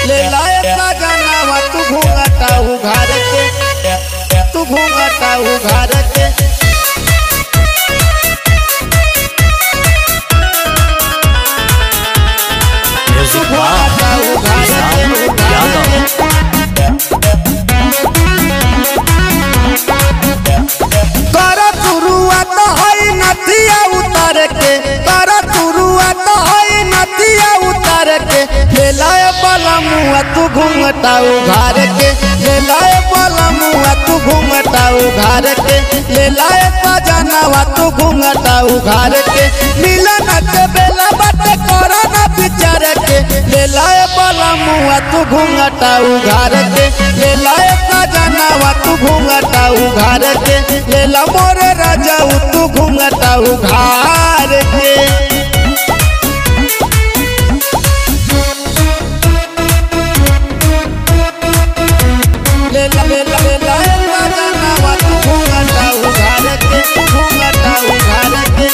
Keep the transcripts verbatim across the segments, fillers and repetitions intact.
ले लाए सजनावा तू घूंघटा उघार के, तू घूंघटा उघार के। म्यूजिक कर शुरुआत है नदिया उतार के, कर शुरुआत है नदिया उतार के। ले लाए बलमुआ तू घूंघटा उघार के, ले लाए बलमुआ तू घूंघटा उघार के। ले लाए सजनावा तू घूंघटा उघार के। मिलन के बेला बाटे करा ना विचार के। ले लाए बलमुआ तू घूंघटा उघार के, ले लाए सजनावा तू घूंघटा उघार के। ले ला मोरे राजा तू घूंघटा उघार के। ले ला ले ला ले ला सजनावा तू घूंघटा उघार के, घूंघटा उघार के।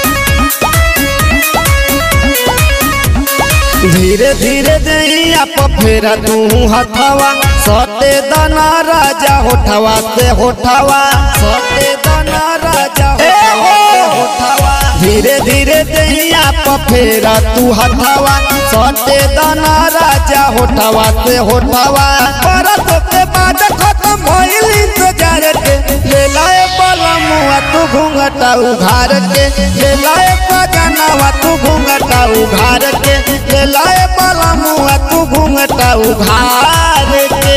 धीरे धीरे दैया फेरा तू हथवा, सटे दाना राजा होठवा से होठवा, सटे दाना राजा होठवा। धीरे धीरे दैया फेरा तू हथवा, सटे दाना राजा होठवा से होठवा। परत के बाद खत्म भइल इंतजार के। ले लाए बलमुआ तू घूंघटा उघार के, ले लाए सजनावा तू घूंघटा उघार के। ले लाए बलमुआ तू घूंघटा उघार के।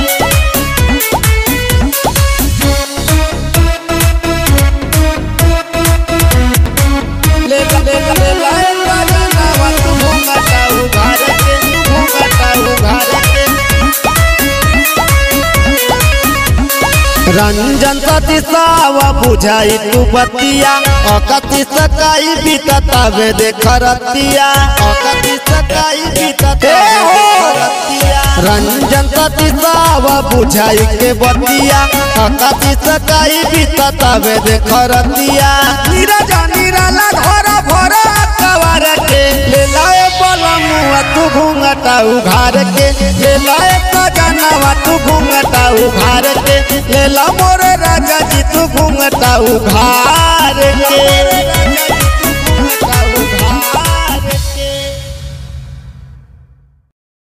ले ले ले लाए सजनावा तू घूंघटा उघार के, घूंघटा उघार के। रंजन सती सावा बुझाई तू बतिया, अकती सकाई बीतता वे देख रतिया, अकती सकाई बीतता रतिया। रंजन सती सावा बुझाई के बतिया, अकती सकाई बीतता वे देख रतिया। नीरज निराला घोरा भोरा कवार के। ले लाए बलमुआ तू घूंघटा उघार के, ले लाए सजनावा तू घूंघटा उघार के। ले ला मोरे राजा जी तू घूंघटा उघार के।